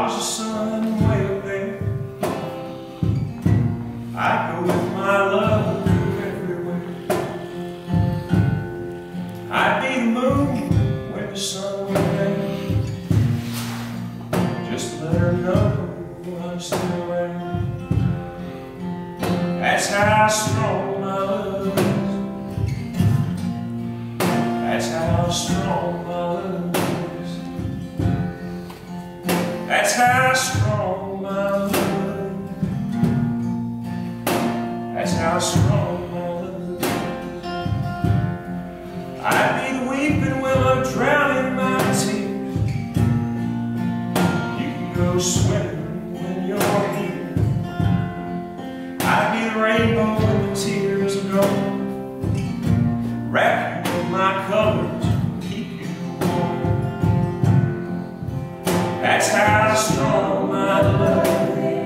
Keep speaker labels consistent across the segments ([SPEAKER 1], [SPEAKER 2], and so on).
[SPEAKER 1] was your son way up there, I'd go with my love everywhere. I'd be the moon when the sun went down, just to let her know I'm still around. That's how strong my love is. That's how strong my love is. That's how strong my love is. That's how strong my love is. I'd be the weeping willow drowning my tears. You can go swimming when you're here. I'd be the rainbow when the tears are gone, wrap you in my colors, keep you warm. That's how strong my love is.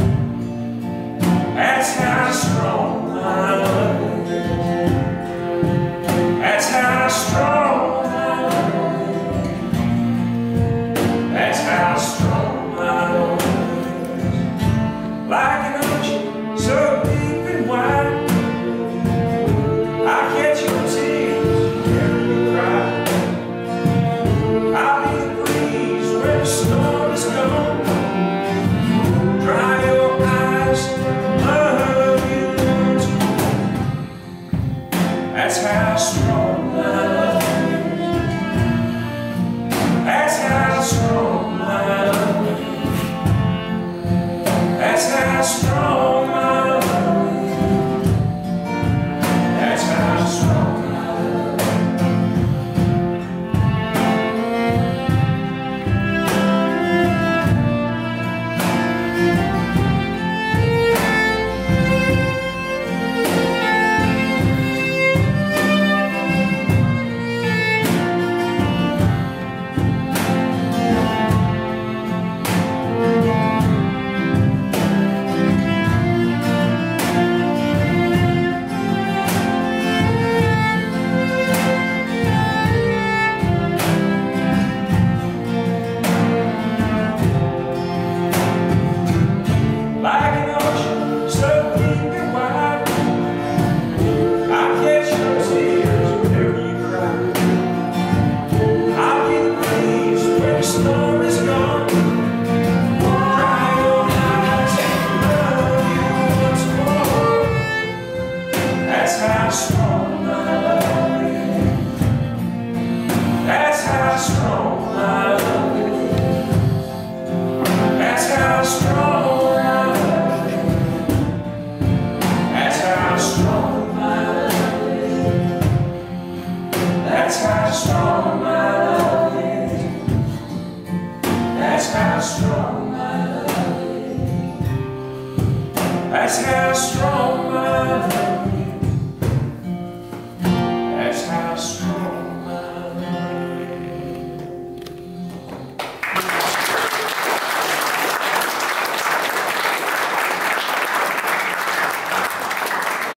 [SPEAKER 1] That's how strong my love is. That's how strong my love is. That's how strong my love is. Like an ocean so deep and wide, I catch your tears whenever you cry. I'll be the breeze when the storm is gone, dry your eyes, love you once more. That's how strong my love is. That's how strong my love is. That's how strong my love is. That's how strong my love is. Like an ocean so deep and wide, I catch your tears whenever you cry. I'll be the breeze when the storm is gone, dry your eyes and love you once more. That's how strong my love is. That's how strong my love is. That's how strong. That's how strong my love is. That's how strong my love is. That's how strong my love is. That's how strong.